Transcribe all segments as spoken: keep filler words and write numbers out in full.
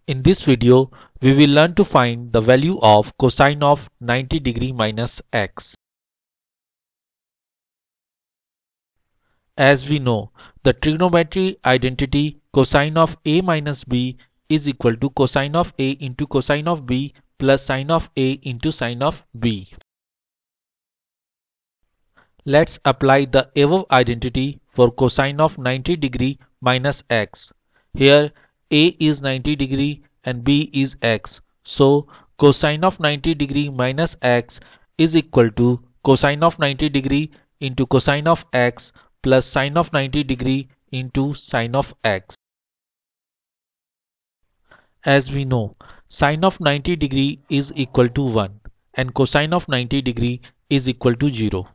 In this video, we will learn to find the value of cosine of ninety degree minus x. As we know, the trigonometry identity cosine of a minus b is equal to cosine of a into cosine of b plus sine of a into sine of b. Let's apply the above identity for cosine of ninety degree minus x. Here a is ninety degree and b is x. So cosine of ninety degree minus x is equal to cosine of ninety degree into cosine of x plus sine of ninety degree into sine of x. As we know, sine of ninety degree is equal to one and cosine of ninety degree is equal to zero.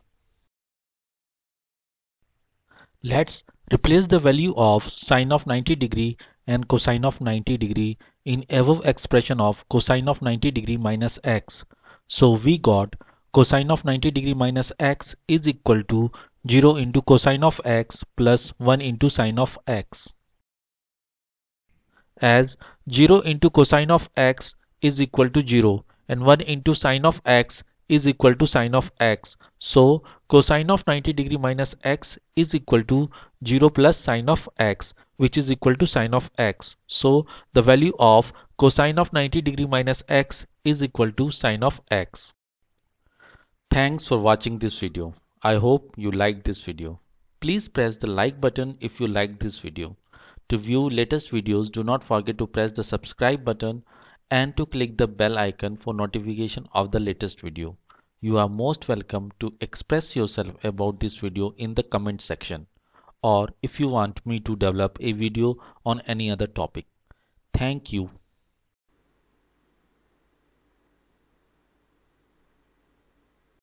Let's replace the value of sine of ninety degree and cosine of ninety degree in above expression of cosine of ninety degree minus x. So we got cosine of ninety degree minus x is equal to zero into cosine of x plus one into sine of x. As zero into cosine of x is equal to zero and one into sine of x is equal to sine of x. So cosine of ninety degree minus x is equal to zero plus sine of x, which is equal to sine of x. So the value of cosine of ninety degree minus x is equal to sine of x. Thanks for watching this video. I hope you liked this video. Please press the like button if you liked this video. To view latest videos, do not forget to press the subscribe button and to click the bell icon for notification of the latest video. You are most welcome to express yourself about this video in the comment section, or if you want me to develop a video on any other topic. Thank you.